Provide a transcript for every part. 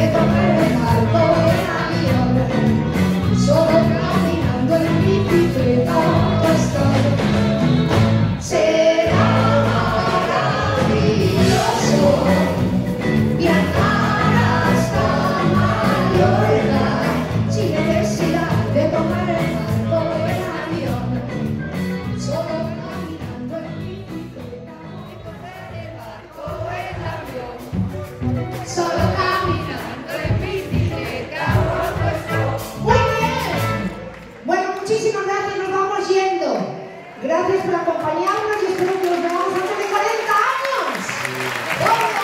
Gracias por acompañarnos y espero que nos veamos antes de 40 años. ¡Vamos,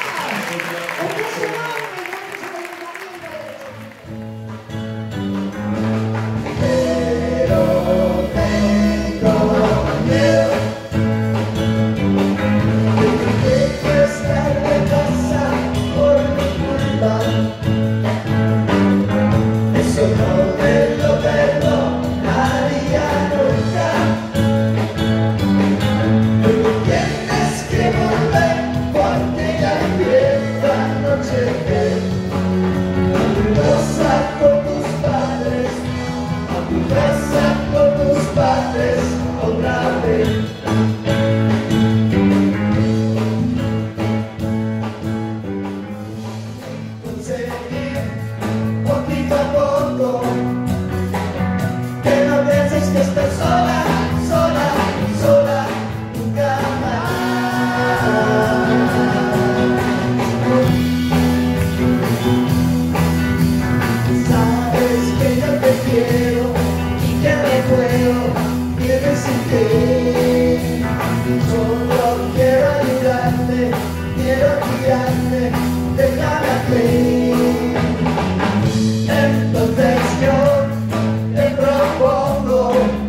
entonces yo te propongo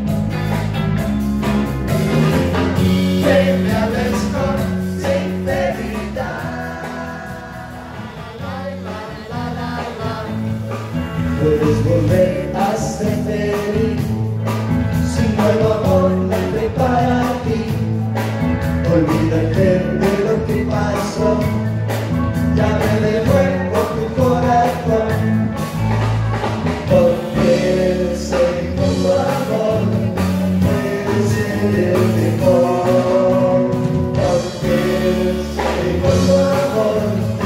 que me hables con sinceridad. Puedes volver a ser feliz sin nuevo amor libre para ti. Olvídate de lo que pasó, ya me devuelvo tu corazón, porque el segundo amor puede ser el mejor, porque el segundo amor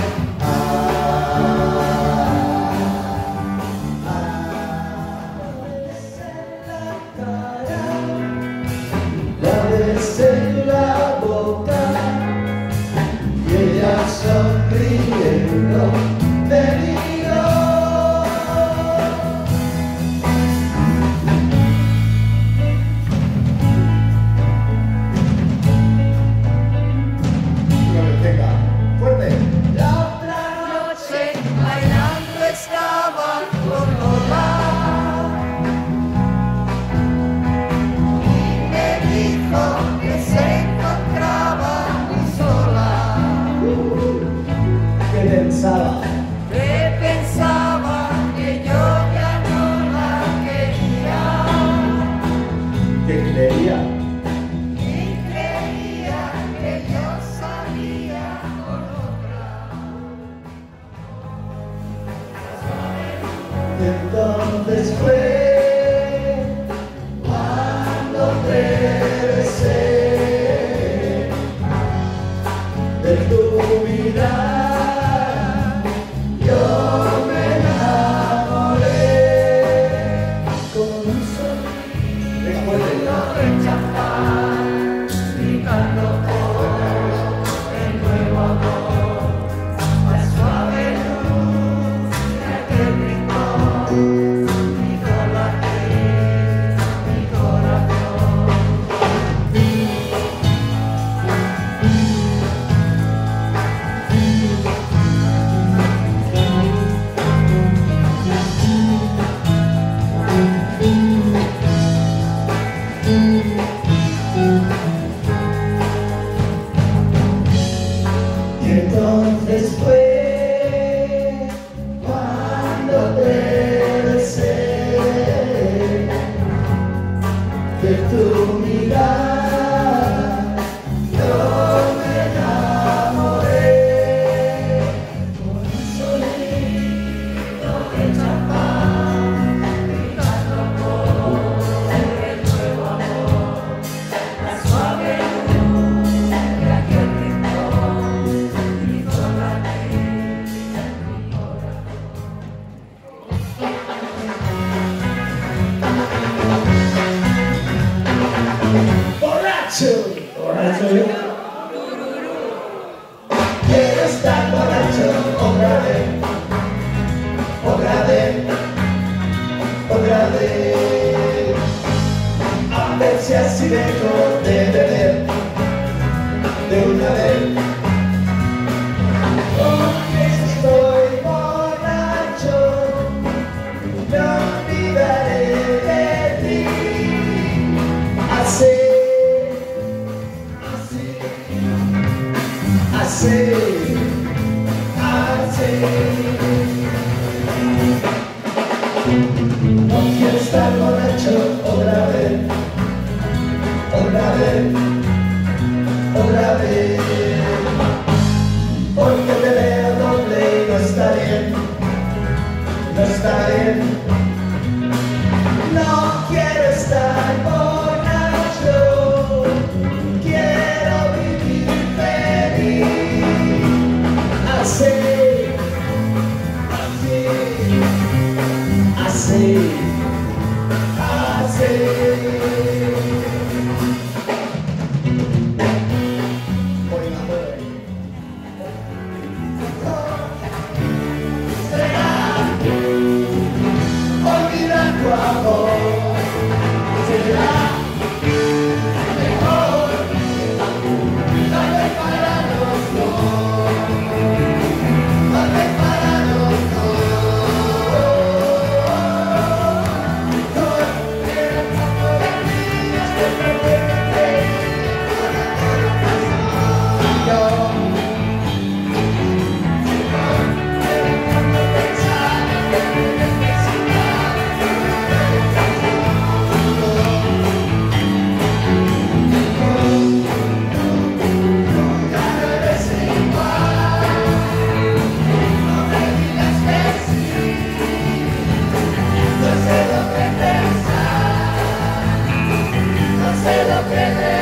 la ves en la boca y ella sonriendo me miró. Venga, fuerte. La otra noche bailando estaba con Lola y me dijo que se encontraba muy sola. ¿Qué pensaba? Que pensaba que yo ya no la quería. ¿Qué creía? Y creía que yo salía con otra. Entonces fue cuando te besé de tu mirada, yo me enamoré con un sonido de champán, gritando por el nuevo amor, la suave luz de aquel rincón. borracho. Quiero estar borracho otra vez, otra vez, otra vez. A ver si así dejo de beber de una vez. Porque estoy borracho, no olvidaré de ti. Así, así, así. No quiero estar borracho otra vez, otra vez, otra vez. Porque te veo doble y no está bien, no está bien. No quiero estar borracho, quiero vivir feliz. Así, así, así, así. Olvidar tu amor será mejor, tal vez para los dos, tal vez para los dos. No quiero tanto de mí, estoy perdiéndote con yo. No sé lo que